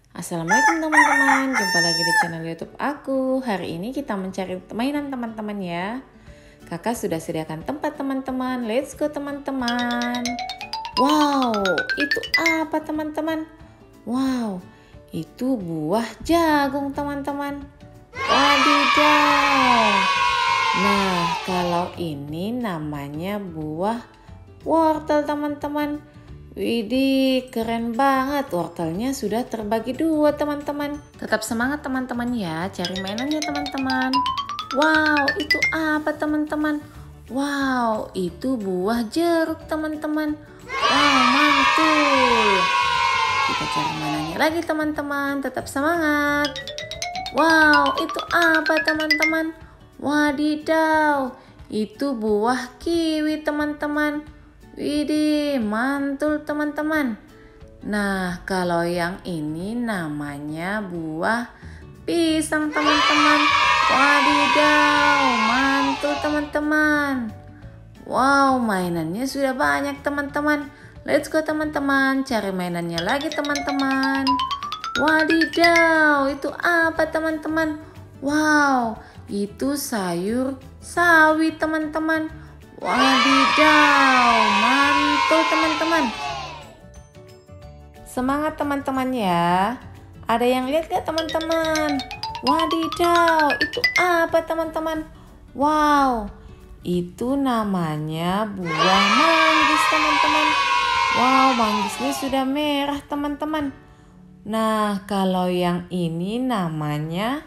Assalamualaikum teman-teman, jumpa lagi di channel YouTube aku. Hari ini kita mencari mainan teman-teman ya. Kakak sudah sediakan tempat teman-teman. Let's go teman-teman. Wow, itu apa teman-teman? Wow, itu buah jagung teman-teman. Wadidaw. Nah, kalau ini namanya buah wortel teman-teman. Widih, keren banget. Wortelnya sudah terbagi dua teman-teman. Tetap semangat teman-teman ya, cari mainannya teman-teman. Wow, itu apa teman-teman? Wow, itu buah jeruk teman-teman. Wow, mantul. Kita cari mainannya lagi teman-teman, tetap semangat. Wow, itu apa teman-teman? Wadidaw, itu buah kiwi teman-teman. Widih, mantul teman-teman. Nah, kalau yang ini namanya buah pisang teman-teman. Wadidaw, mantul teman-teman. Wow, mainannya sudah banyak teman-teman. Let's go teman-teman, cari mainannya lagi teman-teman. Wadidaw, itu apa teman-teman? Wow, itu sayur sawi teman-teman. Wadidaw, mantul teman-teman. Semangat teman-teman ya. Ada yang lihat gak teman-teman? Wadidaw, itu apa teman-teman? Wow, itu namanya buah manggis teman-teman. Wow, manggisnya sudah merah teman-teman. Nah, kalau yang ini namanya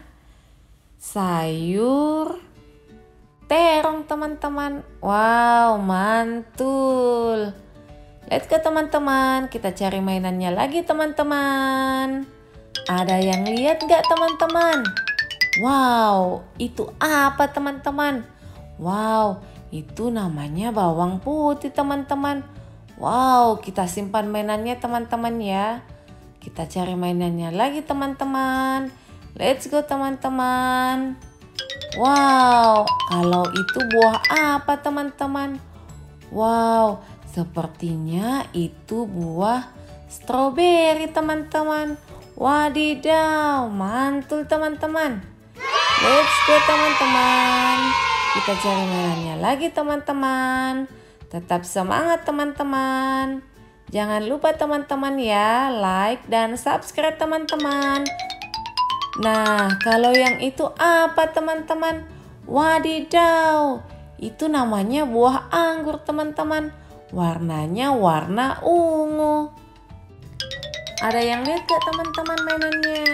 sayur terong teman-teman. Wow, mantul. Let's go teman-teman, kita cari mainannya lagi teman-teman. Ada yang lihat nggak teman-teman? Wow, itu apa teman-teman? Wow, itu namanya bawang putih teman-teman. Wow, kita simpan mainannya teman-teman ya. Kita cari mainannya lagi teman-teman. Let's go teman-teman. Wow, kalau itu buah apa teman-teman? Wow, sepertinya itu buah stroberi teman-teman. Wadidaw, mantul teman-teman. Let's go teman-teman. Kita cari mainannya lagi teman-teman. Tetap semangat teman-teman. Jangan lupa teman-teman ya, like dan subscribe teman-teman. Nah, kalau yang itu apa teman-teman? Wadidaw, itu namanya buah anggur teman-teman. Warnanya warna ungu. Ada yang lihat gak teman-teman mainannya?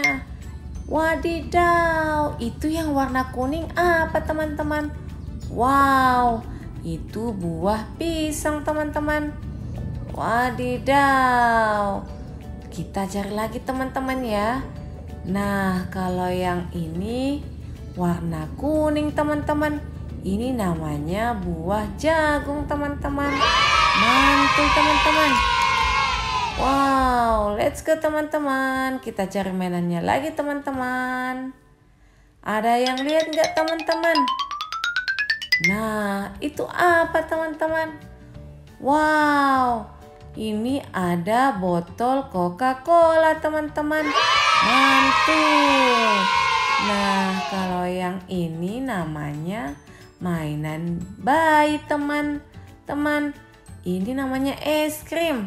Wadidaw, itu yang warna kuning apa teman-teman? Wow, itu buah pisang teman-teman. Wadidaw, kita cari lagi teman-teman ya. Nah, kalau yang ini warna kuning teman-teman. Ini namanya buah jagung teman-teman. Mantul teman-teman. Wow, let's go teman-teman. Kita cari mainannya lagi teman-teman. Ada yang lihat nggak teman-teman? Nah, itu apa teman-teman? Wow, ini ada botol Coca-Cola teman-teman. Mantul. Nah, kalau yang ini namanya mainan bayi teman-teman. Ini namanya es krim.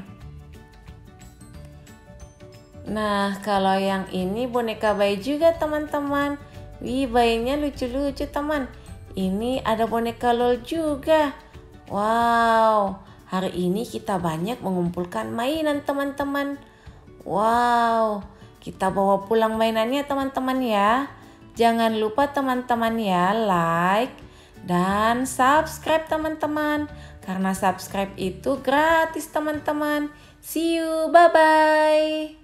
Nah, kalau yang ini boneka bayi juga teman-teman. Wih, bayinya lucu-lucu teman. Ini ada boneka LOL juga. Wow, hari ini kita banyak mengumpulkan mainan teman-teman. Wow, kita bawa pulang mainannya teman-teman ya. Jangan lupa teman-teman ya, like dan subscribe teman-teman. Karena subscribe itu gratis teman-teman. See you, bye-bye.